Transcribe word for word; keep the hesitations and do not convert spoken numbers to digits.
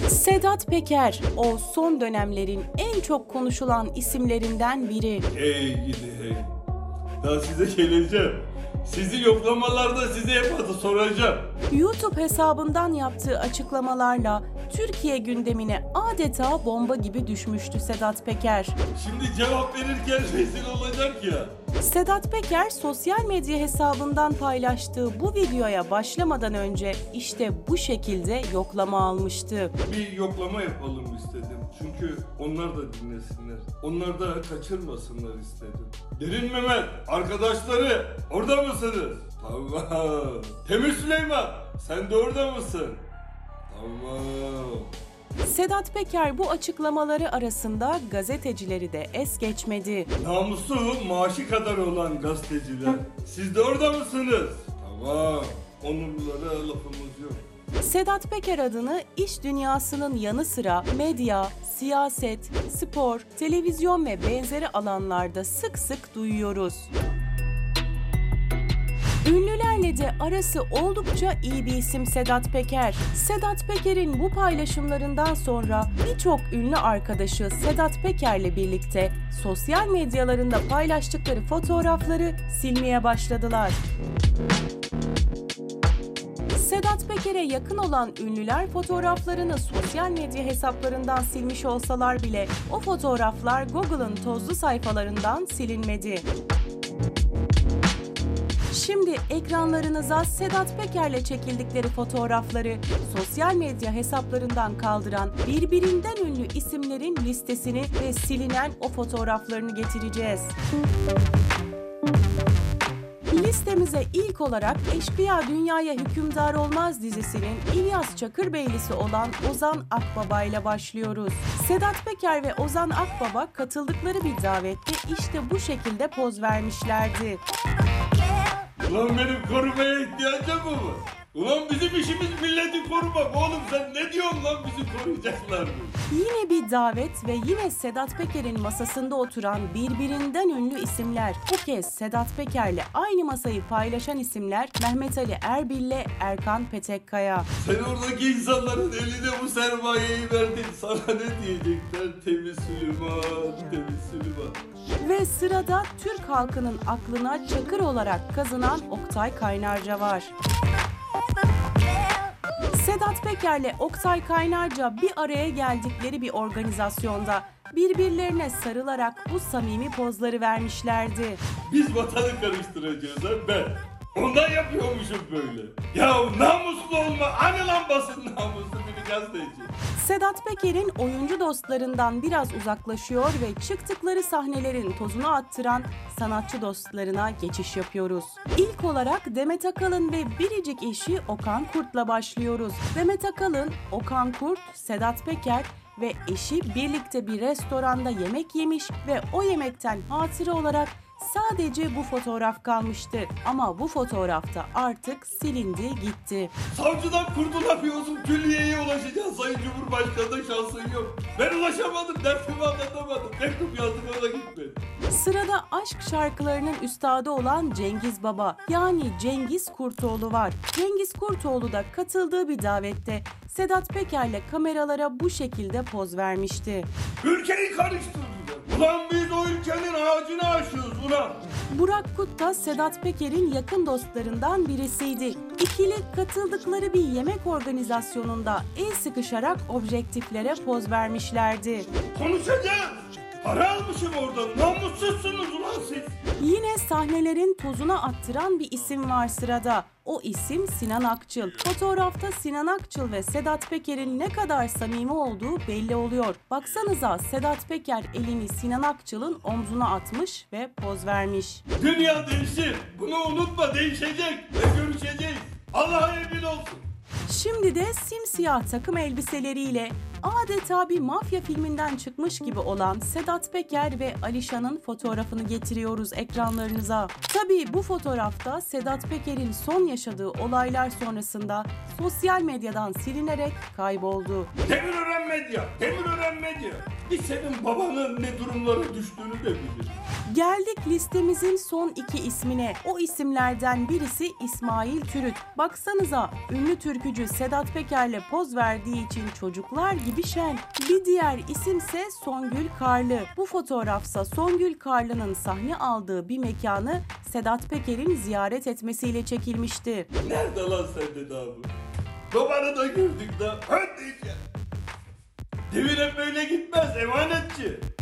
Sedat Peker, o son dönemlerin en çok konuşulan isimlerinden biri. Hey gidi hey. Daha size geleceğim. Sizi yoklamalarda size hep adı soracağım. YouTube hesabından yaptığı açıklamalarla Türkiye gündemine adeta bomba gibi düşmüştü Sedat Peker. Şimdi cevap verirken rezil olacak ya. Sedat Peker sosyal medya hesabından paylaştığı bu videoya başlamadan önce işte bu şekilde yoklama almıştı. Bir yoklama yapalım istedim. Çünkü onlar da dinlesinler. Onlar da kaçırmasınlar istedim. Derin Mehmet, arkadaşları orada mısınız? Tamam. Temiz Süleyman, sen de orada mısın? Tamam. Sedat Peker bu açıklamaları arasında gazetecileri de es geçmedi. Namusu maaşı kadar olan gazeteciler, siz de orada mısınız? Tamam. Onurlulara lafımız yok. Sedat Peker adını iş dünyasının yanı sıra medya, siyaset, spor, televizyon ve benzeri alanlarda sık sık duyuyoruz. Ünlülerle de arası oldukça iyi bir isim Sedat Peker. Sedat Peker'in bu paylaşımlarından sonra birçok ünlü arkadaşı Sedat Peker'le birlikte sosyal medyalarında paylaştıkları fotoğrafları silmeye başladılar. Sedat Peker'e yakın olan ünlüler fotoğraflarını sosyal medya hesaplarından silmiş olsalar bile o fotoğraflar Google'ın tozlu sayfalarından silinmedi. Şimdi ekranlarınıza Sedat Peker'le çekildikleri fotoğrafları sosyal medya hesaplarından kaldıran birbirinden ünlü isimlerin listesini ve silinen o fotoğraflarını getireceğiz. Listemize ilk olarak Eşkıya Dünyaya Hükümdar Olmaz dizisinin İlyas Çakırbeylisi olan Ozan Akbaba ile başlıyoruz. Sedat Peker ve Ozan Akbaba katıldıkları bir davette işte bu şekilde poz vermişlerdi. Ulan benim korumaya ihtiyacım mı var? Ulan bizim işimiz milleti korumak. Oğlum sen ne diyorsun lan, bizi koruyacaklar mı? Yine bir davet ve yine Sedat Peker'in masasında oturan birbirinden ünlü isimler. Bu kez Sedat Peker'le aynı masayı paylaşan isimler Mehmet Ali Erbil ile Erkan Petekkaya. Sen oradaki insanların eline bu sermayeyi verdin. Sana ne diyecekler? Temiz Süleyman, temiz Süleyman. Ve sırada Türk halkının aklına Çakır olarak kazınan Oktay Kaynarca var. Sedat Peker'le Oktay Kaynarca bir araya geldikleri bir organizasyonda birbirlerine sarılarak bu samimi pozları vermişlerdi. Biz vatanı karıştıracağız ha ben. Ondan yapıyormuşum böyle. Ya namuslu olma, hani lan basın namuslu bir gazeteci. Sedat Peker'in oyuncu dostlarından biraz uzaklaşıyor ve çıktıkları sahnelerin tozunu attıran sanatçı dostlarına geçiş yapıyoruz. İlk olarak Demet Akalın ve biricik eşi Okan Kurt'la başlıyoruz. Demet Akalın, Okan Kurt, Sedat Peker ve eşi birlikte bir restoranda yemek yemiş ve o yemekten hatıra olarak sadece bu fotoğraf kalmıştı. Ama bu fotoğrafta artık silindi gitti. Savcıdan kurtulamıyorsun, külliyeye ulaşacağız. Sayın Cumhurbaşkanı'na şansın yok. Ben ulaşamadım, dersimi anlatamadım. Mektup yazdım, ona gitmedi. Sırada aşk şarkılarının üstadı olan Cengiz Baba, yani Cengiz Kurtoğlu var. Cengiz Kurtoğlu da katıldığı bir davette Sedat Peker'le kameralara bu şekilde poz vermişti. Ülkeyi karıştırdılar. Ulan biz o ülkenin ağacını aşığız ulan. Burak Kut da Sedat Peker'in yakın dostlarından birisiydi. İkili katıldıkları bir yemek organizasyonunda el sıkışarak objektiflere poz vermişlerdi. Konuşacağız. Para almışım oradan. Namussuzsunuz ulan siz. Yine sahnelerin tozuna attıran bir isim var sırada. O isim Sinan Akçıl. Fotoğrafta Sinan Akçıl ve Sedat Peker'in ne kadar samimi olduğu belli oluyor. Baksanıza, Sedat Peker elini Sinan Akçıl'ın omzuna atmış ve poz vermiş. Dünya değişir. Bunu unutma, değişecek ve görüşeceğiz. Allah'a emin olsun. Şimdi de simsiyah takım elbiseleriyle adeta bir mafya filminden çıkmış gibi olan Sedat Peker ve Alişan'ın fotoğrafını getiriyoruz ekranlarınıza. Tabii bu fotoğrafta Sedat Peker'in son yaşadığı olaylar sonrasında sosyal medyadan silinerek kayboldu. Demirören Medya, Demirören Medya. bir senin babanın ne durumlara düştüğünü de bilir. Geldik listemizin son iki ismine. O isimlerden birisi İsmail Türüt. Baksanıza, ünlü türkücü Sedat Peker'le poz verdiği için çocuklar gibi şen. Bir diğer isimse Songül Karlı. Bu fotoğrafsa Songül Karlı'nın sahne aldığı bir mekanı Sedat Peker'in ziyaret etmesiyle çekilmişti. Nerede lan sen de abi? Babanı da gördük da. Hadi ya. Devir hep böyle gitmez emanetçi.